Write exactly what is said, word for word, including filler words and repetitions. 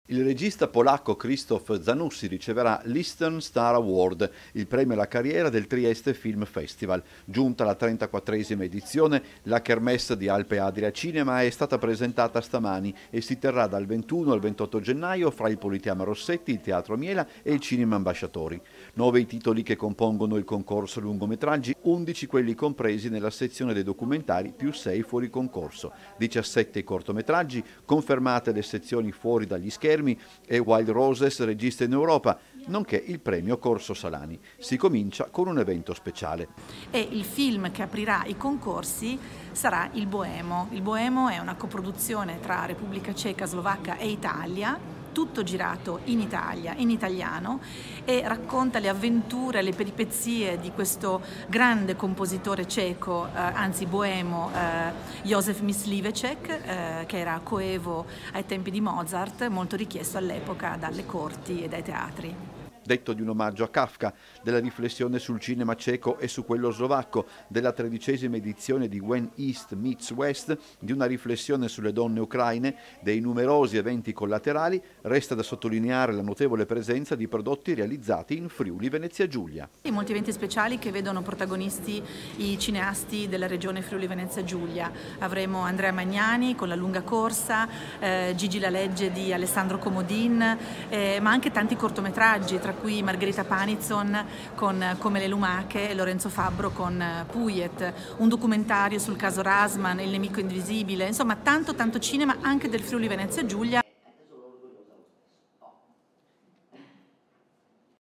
Il regista polacco Krzysztof Zanussi riceverà l'Eastern Star Award, il premio alla carriera del Trieste Film Festival. Giunta la trentaquattresima edizione, la Kermesse di Alpe Adria Cinema è stata presentata stamani e si terrà dal ventuno al ventotto gennaio fra il Politeama Rossetti, il Teatro Miela e il Cinema Ambasciatori. Nove i titoli che compongono il concorso lungometraggi, undici quelli compresi nella sezione dei documentari più sei fuori concorso, diciassette i cortometraggi, confermate le sezioni fuori dagli schermi e Wild Roses regista in Europa, nonché il premio Corso Salani. Si comincia con un evento speciale. E il film che aprirà i concorsi sarà Il Boemo. Il Boemo è una coproduzione tra Repubblica Ceca, Slovacca e Italia, tutto girato in Italia, in italiano, e racconta le avventure, le peripezie di questo grande compositore ceco, eh, anzi boemo, eh, Józef Mysliveček, eh, che era coevo ai tempi di Mozart, molto richiesto all'epoca dalle corti e dai teatri. Detto di un omaggio a Kafka, della riflessione sul cinema ceco e su quello slovacco, della tredicesima edizione di When East Meets West, di una riflessione sulle donne ucraine, dei numerosi eventi collaterali, resta da sottolineare la notevole presenza di prodotti realizzati in Friuli Venezia Giulia. I molti eventi speciali che vedono protagonisti i cineasti della regione Friuli Venezia Giulia. Avremo Andrea Magnani con La lunga corsa, eh, Gigi La legge di Alessandro Comodin, eh, ma anche tanti cortometraggi, tra cui Margherita Panizon con Come le lumache e Lorenzo Fabbro con Puyet, un documentario sul caso Rasman, Il nemico invisibile, insomma tanto tanto cinema anche del Friuli Venezia Giulia.